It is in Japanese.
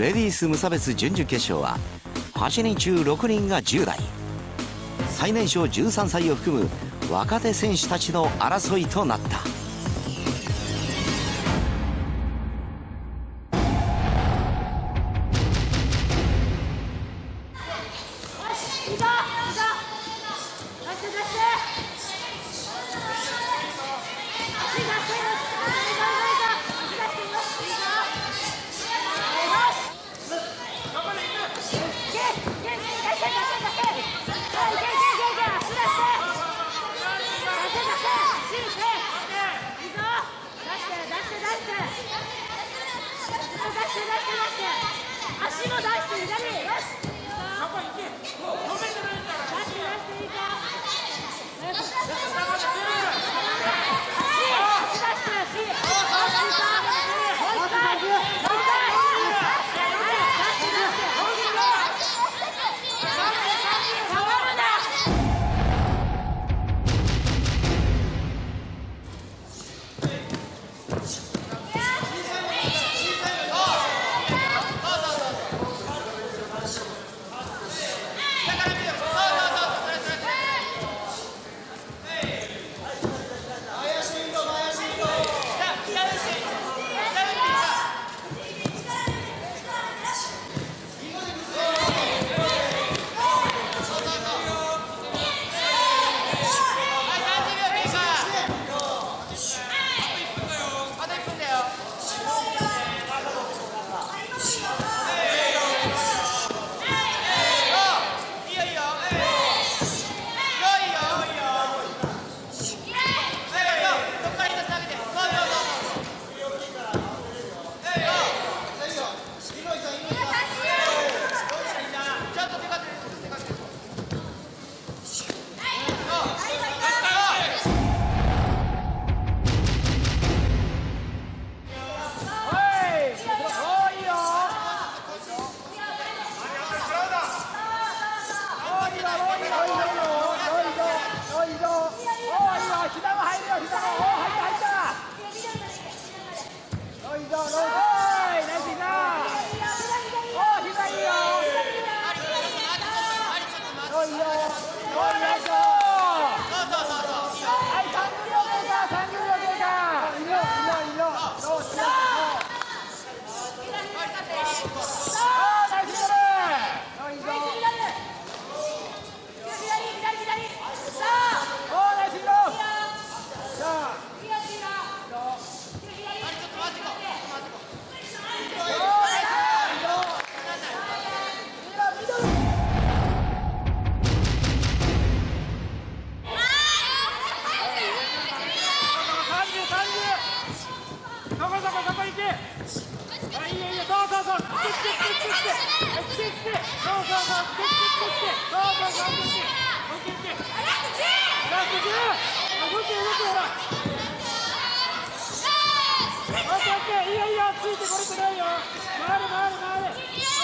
レディース無差別準々決勝は8人中6人が10代、最年少13歳を含む若手選手たちの争いとなった。 足も出して左。よし。そこ行け。止めてないんだ。出していいか。いいよ、ついてこれてないよ。回れ。